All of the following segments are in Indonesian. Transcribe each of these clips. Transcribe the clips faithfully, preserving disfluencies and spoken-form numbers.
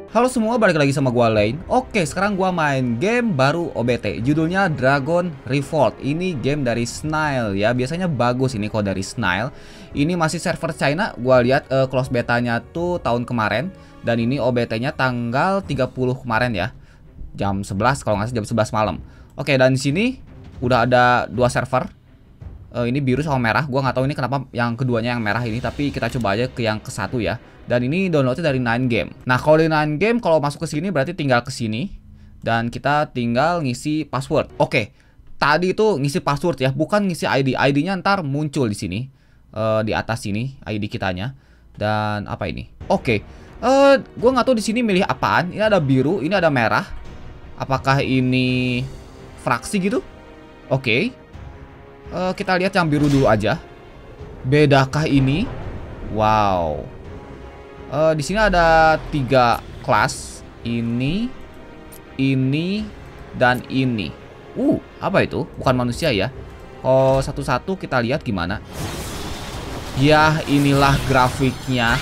Halo semua, balik lagi sama gua Lane. Oke, sekarang gua main game baru O B T. Judulnya Dragon Revolt. Ini game dari Snail ya. Biasanya bagus ini kalau dari Snail. Ini masih server China. Gua lihat uh, close betanya tuh tahun kemarin, dan ini O B T-nya tanggal tiga puluh kemarin ya. Jam sebelas kalau nggak salah, jam sebelas malam. Oke, dan di sini udah ada dua server. Uh, ini biru sama merah. Gua nggak tahu ini kenapa yang keduanya yang merah ini, tapi kita coba aja ke yang ke satu ya. Dan ini downloadnya dari Nine Game. Nah, kalau di Nine Game, kalau masuk ke sini berarti tinggal ke sini dan kita tinggal ngisi password. Oke, tadi itu ngisi password ya, bukan ngisi I D. I D-nya ntar muncul di sini, uh, di atas sini I D kitanya. Dan apa ini? Oke, uh, gue nggak tahu di sini milih apaan. Ini ada biru, ini ada merah. Apakah ini fraksi gitu? Oke, uh, kita lihat yang biru dulu aja. Bedakah ini? Wow. Uh, di sini ada tiga kelas, ini, ini, dan ini. Uh, apa itu? Bukan manusia ya? Oh, satu-satu kita lihat gimana. Ya, inilah grafiknya.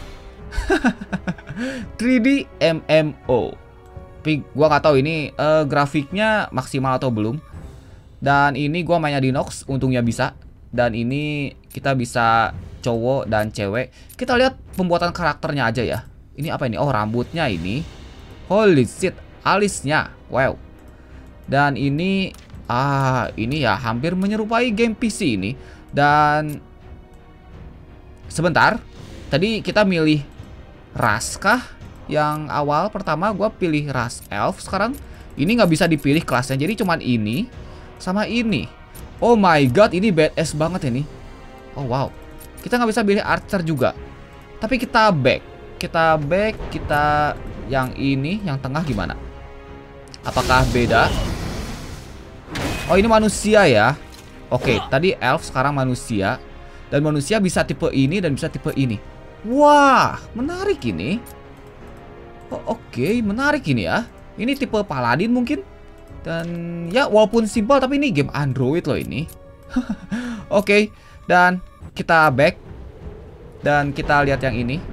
tiga D M M O. Tapi gua nggak tahu ini uh, grafiknya maksimal atau belum. Dan ini gua mainnya di Nox, untungnya bisa. Dan ini kita bisa cowok dan cewek. Kita lihat pembuatan karakternya aja ya. Ini apa ini? Oh, rambutnya ini. Holy shit, alisnya. Wow. Dan ini ah, ini ya hampir menyerupai game P C ini. Dan sebentar. Tadi kita milih ras kah? Yang awal pertama gua pilih ras elf. Sekarang ini nggak bisa dipilih kelasnya. Jadi cuman ini sama ini. Oh my god, ini badass banget ini. Oh wow. Kita nggak bisa pilih archer juga. Tapi kita back. Kita back, kita yang ini, yang tengah gimana? Apakah beda? Oh, ini manusia ya. Oke, tadi elf, sekarang manusia. Dan manusia bisa tipe ini dan bisa tipe ini. Wah, menarik ini. Oh, oke, menarik ini ya. Ini tipe paladin mungkin. Dan ya walaupun simpel, tapi ini game Android loh ini. Oke, dan kita back. Dan kita lihat yang ini.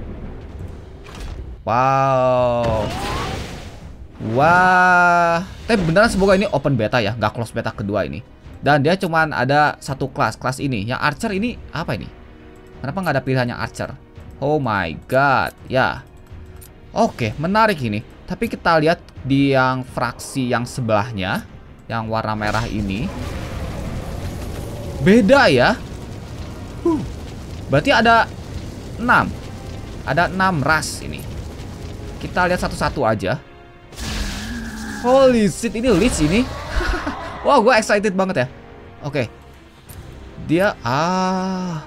Wow. Wah. Tapi beneran semoga ini open beta ya, nggak close beta kedua ini. Dan dia cuman ada satu kelas, kelas ini. Yang archer ini apa ini? Kenapa nggak ada pilihannya archer? Oh my god, ya. Oke, menarik ini. Tapi kita lihat di yang fraksi yang sebelahnya, yang warna merah ini. Beda ya. Huh. Berarti ada enam. Ada enam ras ini. Kita lihat satu-satu aja. Holy shit, ini Lich ini. Wah, gue excited banget ya. Oke. Dia ah.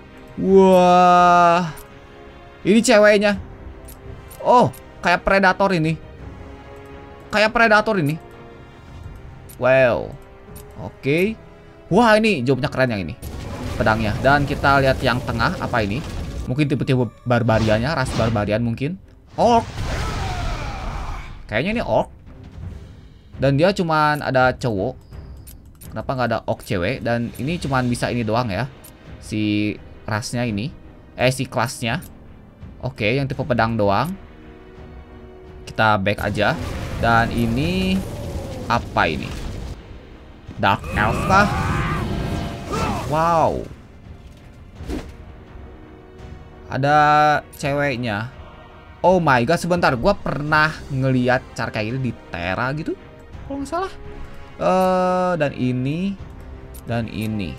Wah. Ini ceweknya. Oh, kayak predator ini. Kayak predator ini. Wow. Oke. Wah, ini jawabnya keren yang ini. Pedangnya. Dan kita lihat yang tengah. Apa ini? Mungkin tipe-tipe barbariannya. Ras barbarian mungkin. Orc. Kayaknya ini orc. Dan dia cuman ada cowok. Kenapa nggak ada orc cewek? Dan ini cuman bisa ini doang ya. Si rasnya ini. Eh, si kelasnya. Oke, yang tipe pedang doang. Kita back aja. Dan ini apa ini? Dark Elf kah? Wow. Ada ceweknya. Oh my god, sebentar. Gua pernah ngeliat cara kayak gini di Terra gitu, kalau nggak salah. Uh, dan ini. Dan ini.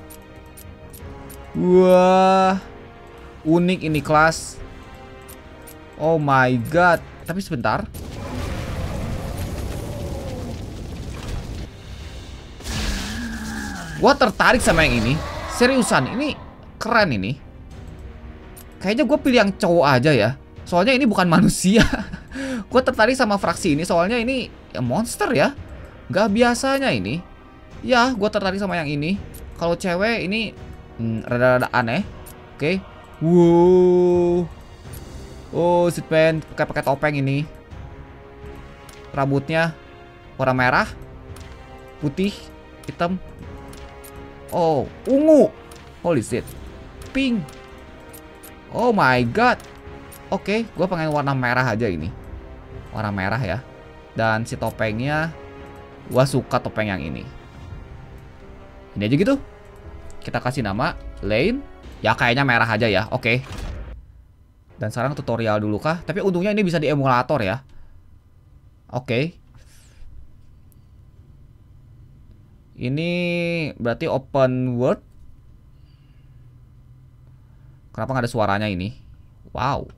Wah. Unik ini kelas. Oh my god. Tapi sebentar. Gua tertarik sama yang ini. Seriusan, ini keren ini. Kayaknya gue pilih yang cowok aja ya. Soalnya ini bukan manusia. Gue tertarik sama fraksi ini. Soalnya ini ya monster ya. Gak biasanya ini. Ya, gue tertarik sama yang ini. Kalau cewek ini rada-rada hmm, aneh. Oke. Okay. Wow. Oh, Sitpen pakai-pakai topeng ini. Rambutnya warna merah, putih, hitam. Oh, ungu. Holy shit. Pink. Oh my god. Oke, gue pengen warna merah aja ini. warna merah ya. Dan si topengnya, gua suka topeng yang ini. Ini aja gitu. Kita kasih nama Lane. Ya kayaknya merah aja ya. Oke. Dan sekarang tutorial dulu kah? Tapi untungnya ini bisa di emulator ya. Oke. Ini berarti open world. Kenapa nggak ada suaranya ini? Wow.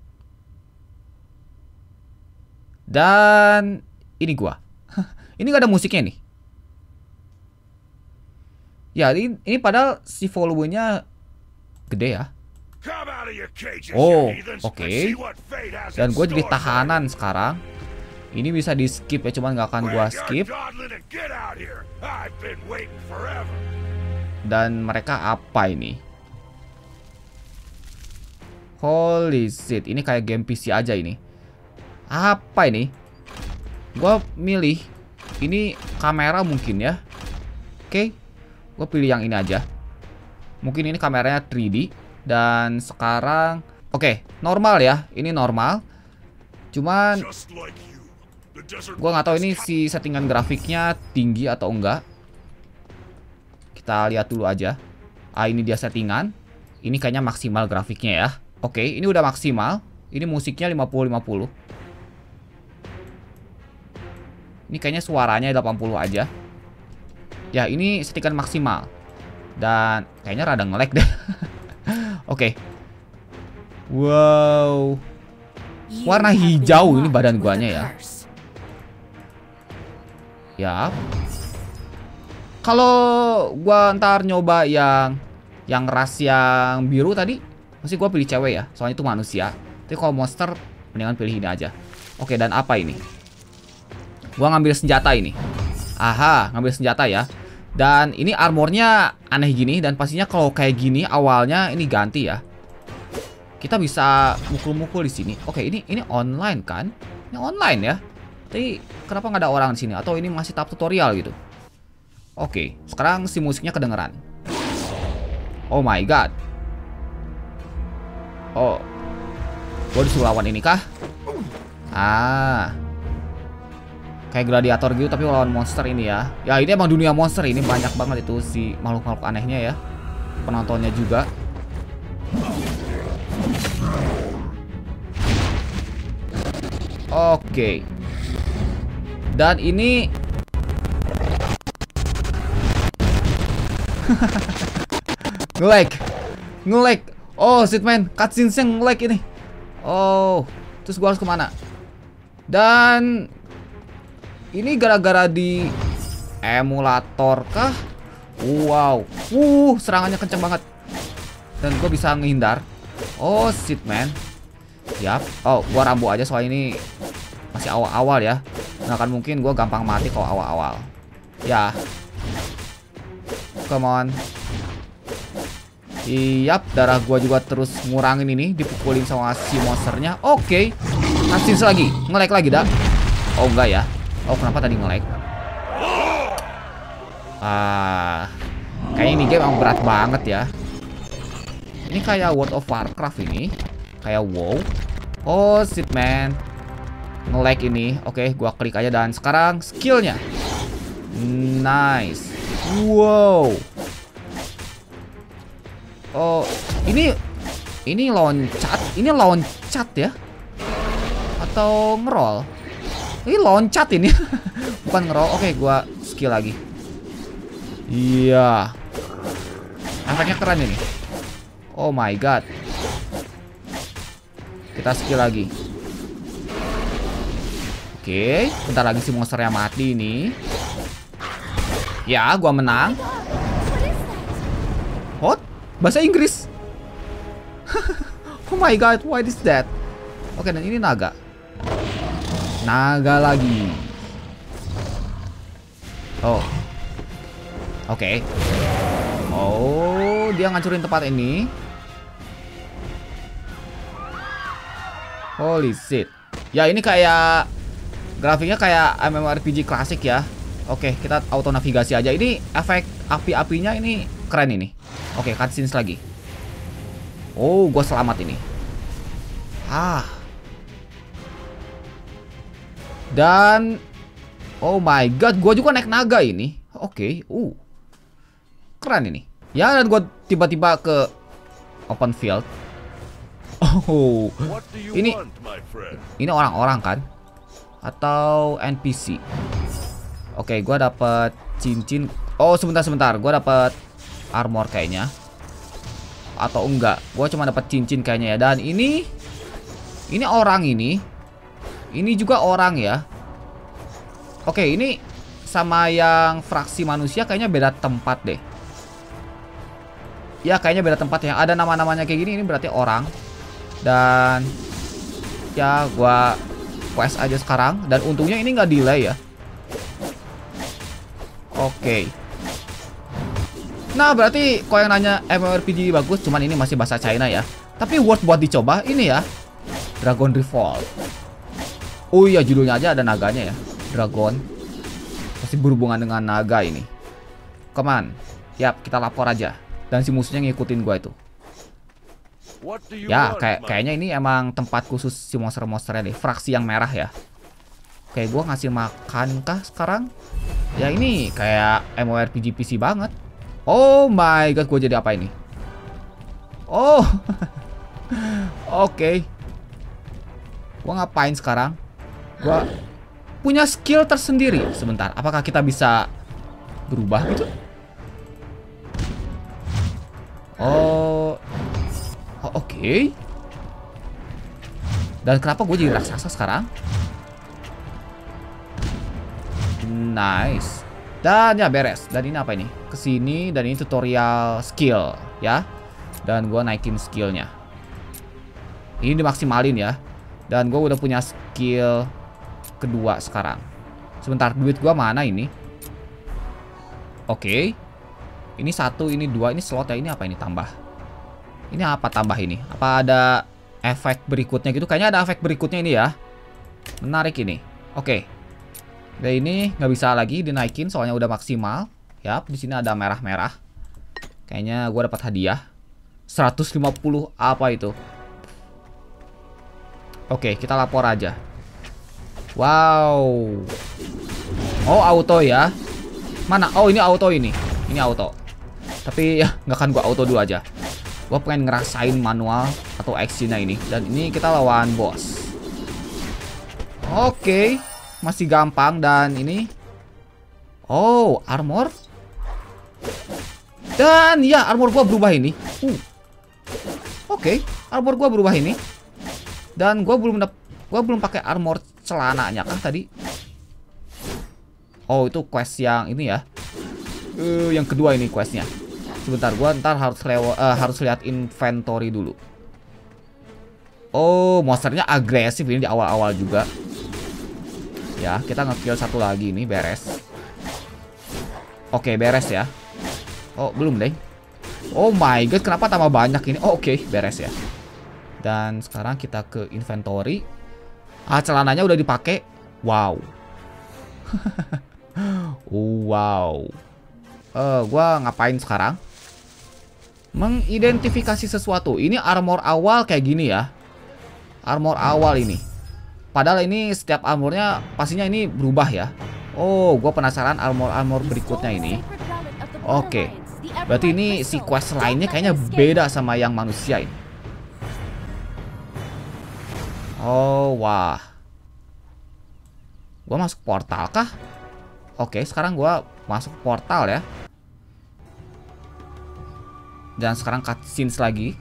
Dan ini gua. Ini nggak ada musiknya nih. Ya, ini, ini padahal si volumenya gede ya. Oh, oke. Okay. Dan gue jadi tahanan sekarang. Ini bisa di skip ya, cuman nggak akan gue skip. Dan mereka apa ini? Holy shit, ini kayak game P C aja ini. Apa ini? Gue milih ini kamera mungkin ya. Oke, okay. Gue pilih yang ini aja. Mungkin ini kameranya tiga D. Dan sekarang oke, okay, normal ya. Ini normal. Cuman gue nggak tahu ini si settingan grafiknya tinggi atau enggak. Kita lihat dulu aja. Ah, ini dia settingan. Ini kayaknya maksimal grafiknya ya. Oke, ini udah maksimal. Ini musiknya lima puluh lima puluh. Ini kayaknya suaranya delapan puluh aja. Ya, ini settingan maksimal. Dan kayaknya rada nge-lag deh. Oke. Wow. Warna hijau ini badan guanya ya. Ya. Kalau gua ntar nyoba yang yang ras yang biru tadi, pasti gua pilih cewek ya. Soalnya itu manusia. Tapi kalau monster mendingan pilih ini aja. Oke, dan apa ini? Gua ngambil senjata ini. Aha, ngambil senjata ya. Dan ini armornya aneh gini. Dan pastinya kalau kayak gini awalnya ini ganti ya. Kita bisa mukul-mukul di sini. Oke, ini ini online kan? Ini online ya. Tapi kenapa nggak ada orang di sini? Atau ini masih tahap tutorial gitu? Oke, sekarang si musiknya kedengeran. Oh my god. Oh, gue disuruh lawan ini kah? Ah, kayak gladiator gitu tapi lawan monster ini ya. Ya ini emang dunia monster, ini banyak banget itu si makhluk-makhluk anehnya ya. Penontonnya juga. Oke. Dan ini nge-lag. Nge-lag. Oh shit man, cutscene-nya nge-lag ini. Oh, terus gua harus kemana? Dan ini gara-gara di emulator kah? Wow. Uh, serangannya kenceng banget. Dan gue bisa ngehindar. Oh shit man. Yap. Oh, gua rambo aja soal ini masih awal-awal ya. Nggak akan mungkin gue gampang mati kalau awal-awal. Ya. Come on. Iyap, darah gua juga terus ngurangin ini, dipukulin sama si monsternya. Oke. Okay. Asin lagi. Nge-lag lagi dah. Oh enggak ya. Oh, kenapa tadi nge-lag? Ah. Kayaknya ini game emang berat banget ya. Ini kayak World of Warcraft ini. Kayak WoW. Oh shit man. Nge-lag ini. Oke, okay, gua klik aja dan sekarang skillnya. Nice. Wow. Oh, ini ini loncat, ini loncat ya? Atau ngerol? Ini loncat ini. Bukan ngerol. Oke, gua skill lagi. Iya. Efeknya keren ini. Oh my god. Kita skill lagi. Oke, bentar lagi si monsternya mati ini. Ya, gua menang. What? Bahasa Inggris. Oh my god, what is that? Oke, dan ini naga. Naga lagi. Oh. Oke. Oh, dia ngancurin tempat ini. Holy shit. Ya, ini kayak grafiknya kayak MMORPG klasik ya. Oke, kita auto navigasi aja. Ini efek api-apinya ini keren ini. Oke, cutscenes lagi. Oh, gue selamat ini. Ah. Dan oh my god, gue juga naik naga ini. Oke, okay. uh, keren ini. Ya, dan gue tiba-tiba ke open field. Oh, ini ini orang-orang kan? Atau N P C? Oke, okay, gue dapet cincin. Oh, sebentar-sebentar, gue dapet armor kayaknya. Atau enggak? Gue cuma dapet cincin kayaknya ya. Dan ini, ini orang ini, ini juga orang ya. Oke, okay, ini sama yang fraksi manusia kayaknya beda tempat deh. Ya, kayaknya beda tempat ya. Ada nama-namanya kayak gini, ini berarti orang. Dan ya, gua quest aja sekarang. Dan untungnya ini nggak delay ya. Oke. Okay. Nah, berarti kalau yang nanya MMORPG bagus, cuman ini masih bahasa China ya. Tapi worth buat dicoba ini ya. Dragon Revolt. Oh iya, judulnya aja ada naganya ya. Dragon. Pasti berhubungan dengan naga ini. Come on. Yap, kita lapor aja. Dan si musuhnya ngikutin gua itu. Ya, kayak kayaknya ini emang tempat khusus si monster-monsternya deh. Fraksi yang merah ya. Oke, gua ngasih makan kah sekarang? Ya, ini kayak MMORPG P C banget. Oh my god, gua jadi apa ini? Oh. Oke. Okay. Gua ngapain sekarang? Gua punya skill tersendiri. Sebentar, apakah kita bisa berubah gitu? Oh, oh oke. Okay. Dan kenapa gue jadi raksasa sekarang? Nice. Dan ya beres. Dan ini apa ini? Kesini dan ini tutorial skill ya. Dan gue naikin skillnya. Ini dimaksimalin ya. Dan gue udah punya skill kedua sekarang. Sebentar, duit gue mana ini? Oke. Okay. Ini satu, ini dua, ini slot ya. Ini apa ini tambah? Ini apa tambah ini? Apa ada efek berikutnya gitu? Kayaknya ada efek berikutnya ini ya. Menarik ini. Oke. Dan ini nggak bisa lagi dinaikin soalnya udah maksimal. Yap, di sini ada merah-merah. Kayaknya gue dapat hadiah. seratus lima puluh apa itu? Oke, kita lapor aja. Wow. Oh, auto ya. Mana? Oh, ini auto ini. Ini auto. Tapi ya nggak akan gua auto dulu aja. Gua pengen ngerasain manual atau actionnya ini. Dan ini kita lawan bos. Oke, masih gampang. Dan ini, oh armor. Dan ya armor gua berubah ini. Uh. Oke, armor gua berubah ini. Dan gua belum gua belum pakai armor celananya kah tadi? Oh itu quest yang ini ya. Uh, yang kedua ini questnya. Sebentar, gua ntar harus lewa, uh, harus lihat inventory dulu. Oh, monsternya agresif ini di awal-awal juga. Ya, kita nge-kill satu lagi ini, beres. Oke, beres ya. Oh, belum deh. Oh my god, kenapa tambah banyak ini? Oh, oke, okay, beres ya. Dan sekarang kita ke inventory. Ah, celananya udah dipakai. Wow. Wow. Eh, uh, gua ngapain sekarang? Mengidentifikasi sesuatu. Ini armor awal kayak gini ya. Armor awal ini. Padahal ini setiap armornya pastinya ini berubah ya. Oh, gue penasaran armor-armor berikutnya ini. Oke. Berarti ini si quest lainnya kayaknya beda sama yang manusia ini. Oh, wah. Gue masuk portal kah? Oke, sekarang gue masuk portal ya. Dan sekarang cutscenes lagi.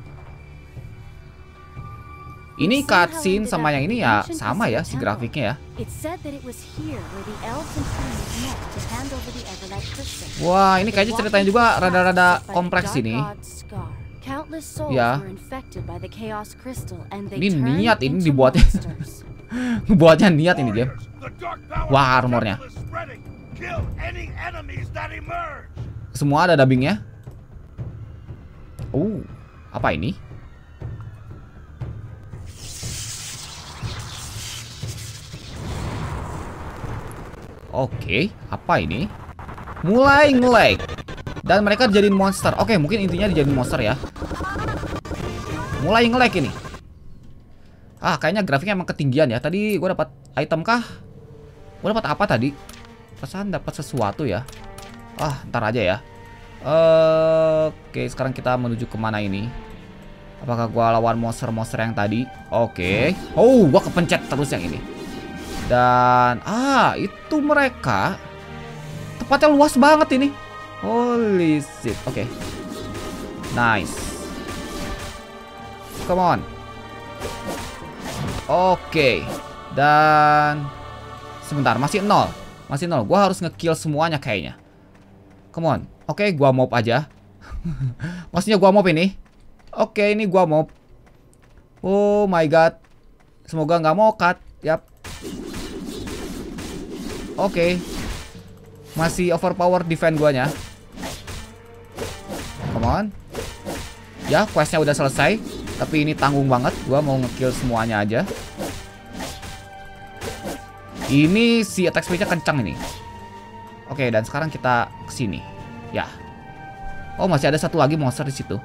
Ini cutscene sama yang ini ya sama ya si grafiknya ya. Wah, ini kayaknya ceritanya juga rada-rada kompleks ini. Ya. Ini niat ini dibuatnya. Buatnya niat ini game. Wah, armornya. Semua ada dubbingnya. Uh, apa ini? Oke, apa ini? Mulai nge-lag. Dan mereka dijadiin monster. Oke, mungkin intinya dijadiin monster ya. Mulai nge-lag ini. Ah, kayaknya grafiknya emang ketinggian ya. Tadi gue dapat item kah? Gue dapat apa tadi? Perasaan dapat sesuatu ya. Ah, ntar aja ya. Uh, Oke, sekarang kita menuju kemana ini? Apakah gua lawan monster-monster yang tadi? Oke. Oh, gua kepencet terus yang ini. Dan ah, itu mereka. Tempatnya luas banget ini. Holy shit. Oke. Nice. Come on. Oke. Dan sebentar, masih nol. Masih nol. Gua harus nge-kill semuanya kayaknya. Come on. Oke, okay, gua mob aja. Maksudnya gua mob ini. Oke, okay, ini gua mob. Oh my god. Semoga nggak mau cut. Yap. Oke. Okay. Masih overpower defense guanya. Come on. Ya, questnya udah selesai. Tapi ini tanggung banget. Gua mau nge-kill semuanya aja. Ini si attack speed-nya kencang ini. Oke, okay, dan sekarang kita kesini. Ya. Oh, masih ada satu lagi monster di situ.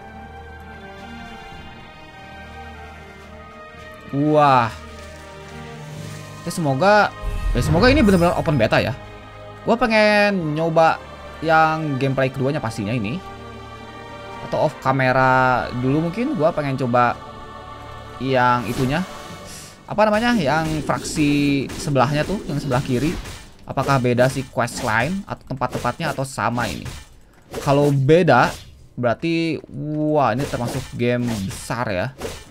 Wah. Ya semoga ya semoga ini benar-benar open beta ya. Gua pengen nyoba yang gameplay keduanya pastinya ini. Atau off kamera dulu mungkin. Gua pengen coba yang itunya. Apa namanya? Yang fraksi sebelahnya tuh, yang sebelah kiri. Apakah beda si quest line atau tempat-tempatnya atau sama ini? Kalau beda, berarti wah ini termasuk game besar ya.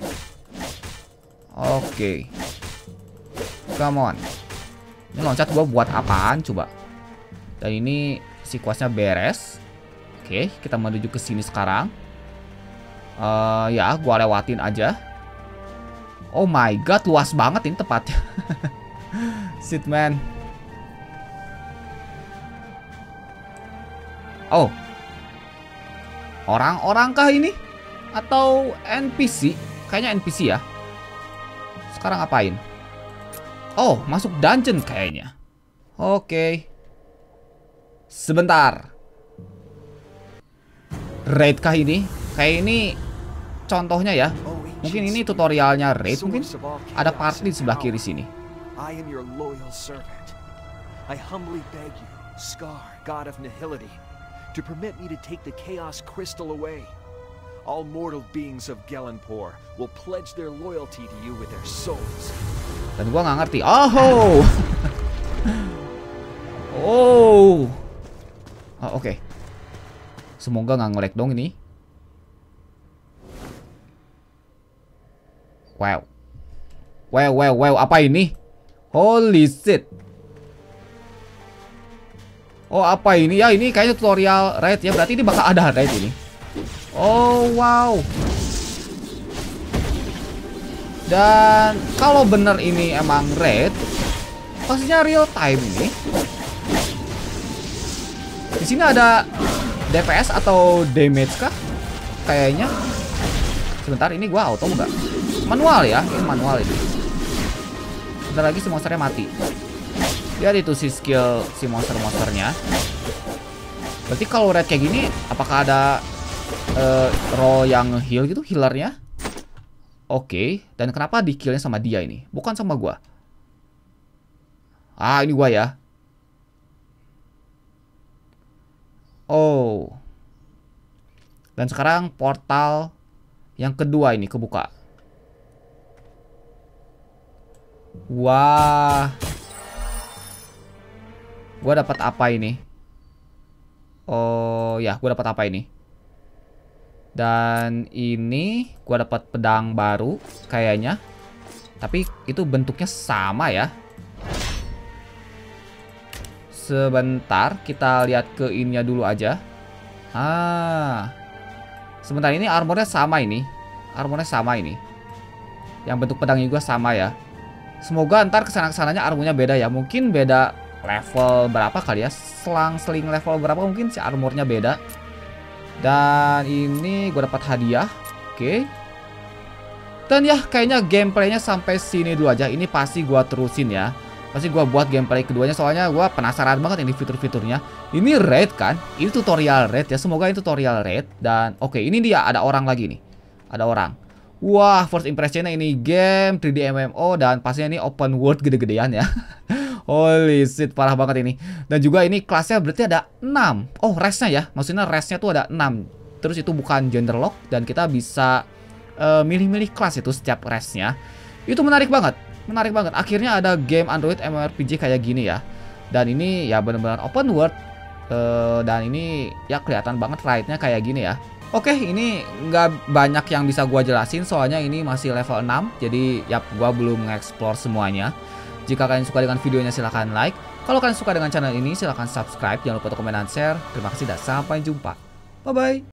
Oke, okay. Come on. Ini loncat gua buat apaan coba? Dan ini si questnya beres. Oke, okay, kita menuju ke sini sekarang. Uh, ya, gua lewatin aja. Oh my god, luas banget ini tempatnya. Shit man. Oh, orang-orang kah ini? Atau N P C? Kayaknya N P C ya. Sekarang apain? Oh, masuk dungeon kayaknya. Oke. Sebentar. Raid kah ini? Kayak ini contohnya ya. Mungkin ini tutorialnya raid mungkin. Ada party di sebelah kiri sini. I am your loyal servant. I humbly beg you, Scar, God of Nihility, to permit me to take the Chaos Crystal away. All mortal beings of Gelenpor will pledge their loyalty to you with their souls. Dan gua nggak ngerti. Oh, oh, oh oke. Okay. Semoga nggak nge-lag dong ini. Wow, wow, wow, wow. Apa ini? Holy shit. Oh, apa ini ya? Ini kayaknya tutorial raid ya. Berarti ini bakal ada raid ini. Oh, wow. Dan kalau bener ini emang raid, pastinya real time ini. Di sini ada D P S atau damage kah? Kayaknya. Sebentar, ini gua auto enggak? Manual ya, ini manual ini. Bentar lagi si monsternya mati. Lihat itu si skill si monster-monsternya. Berarti kalau raid kayak gini, apakah ada uh, roll yang heal gitu, healernya? Oke, okay. Dan kenapa di killnya sama dia ini? Bukan sama gua. Ah, ini gua ya. Oh. Dan sekarang portal yang kedua ini kebuka. Wah. Gua dapat apa ini? Oh ya, gua dapat apa ini? Dan ini gua dapat pedang baru kayaknya. Tapi itu bentuknya sama ya. Sebentar, kita lihat ke ininya dulu aja. Ah. Sebentar, ini armornya sama ini. Armornya sama ini. Yang bentuk pedangnya juga sama ya. Semoga ntar kesana-kesananya armornya beda ya. Mungkin beda level berapa kali ya. Selang-seling level berapa mungkin si armornya beda. Dan ini gue dapat hadiah. Oke. Dan ya kayaknya gameplaynya sampai sini dulu aja. Ini pasti gue terusin ya. Pasti gue buat gameplay keduanya. Soalnya gue penasaran banget ini fitur-fiturnya. Ini raid kan. Ini tutorial raid ya. Semoga ini tutorial raid. Dan oke, ini dia ada orang lagi nih. Ada orang. Wah, first impressionnya ini game tiga D M M O. Dan pastinya ini open world gede-gedean ya. Holy shit, parah banget ini. Dan juga ini kelasnya berarti ada enam. Oh, race-nya ya. Maksudnya race-nya tuh ada enam. Terus itu bukan gender lock dan kita bisa milih-milih uh, kelas itu setiap race-nya. Itu menarik banget. Menarik banget. Akhirnya ada game Android M M O R P G kayak gini ya. Dan ini ya benar-benar open world. Uh, dan ini ya kelihatan banget ride-nya kayak gini ya. Oke, ini nggak banyak yang bisa gua jelasin soalnya ini masih level enam. Jadi ya gua belum nge-explore semuanya. Jika kalian suka dengan videonya silahkan like. Kalau kalian suka dengan channel ini silahkan subscribe. Jangan lupa untuk komen dan share. Terima kasih dan sampai jumpa. Bye-bye.